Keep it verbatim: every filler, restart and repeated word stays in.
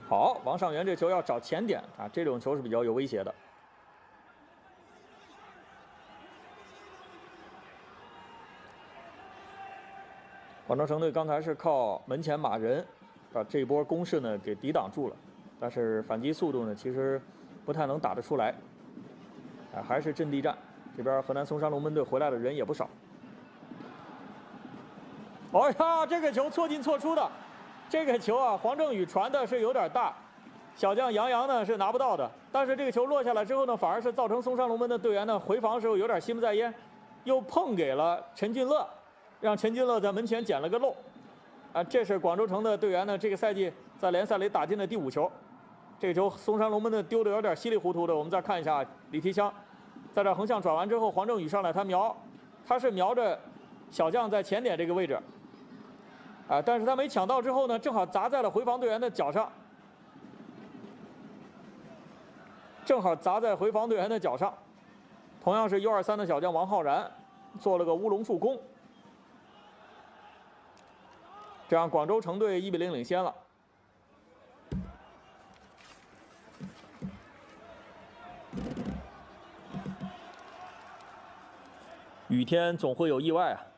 好，王上元这球要找前点啊，这种球是比较有威胁的。广州城队刚才是靠门前马人把这一波攻势呢给抵挡住了，但是反击速度呢其实不太能打得出来。啊，还是阵地战，这边河南嵩山龙门队回来的人也不少。哎呀，这个球错进错出的。 这个球啊，黄正宇传的是有点大，小将杨洋呢是拿不到的。但是这个球落下来之后呢，反而是造成嵩山龙门的队员呢回防时候有点心不在焉，又碰给了陈俊乐，让陈俊乐在门前捡了个漏。啊，这是广州城的队员呢，这个赛季在联赛里打进的第五球。这个球嵩山龙门的丢的有点稀里糊涂的，我们再看一下李提香，在这横向转完之后，黄正宇上来他瞄，他是瞄着小将在前点这个位置。 啊！但是他没抢到之后呢，正好砸在了回防队员的脚上，正好砸在回防队员的脚上。同样是 U 二三的小将王浩然做了个乌龙助攻，这样广州城队一比零领先了。雨天总会有意外啊！